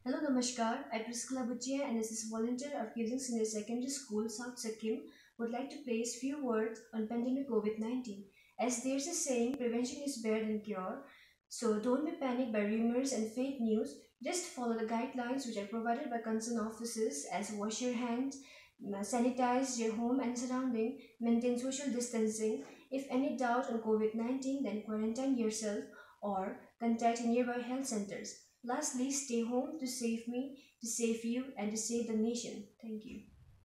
Hello, Namaskar. I, Priskala Bachia, and as a volunteer of Using Senior Secondary School, South Sikkim, would like to place few words on pandemic COVID-19. As there's a saying, prevention is better than cure. So don't be panicked by rumors and fake news. Just follow the guidelines which are provided by concerned officers as wash your hands, sanitize your home and surrounding, maintain social distancing. If any doubt on COVID-19, then quarantine yourself or contact nearby health centers. Lastly, stay home to save me, to save you, and to save the nation. Thank you.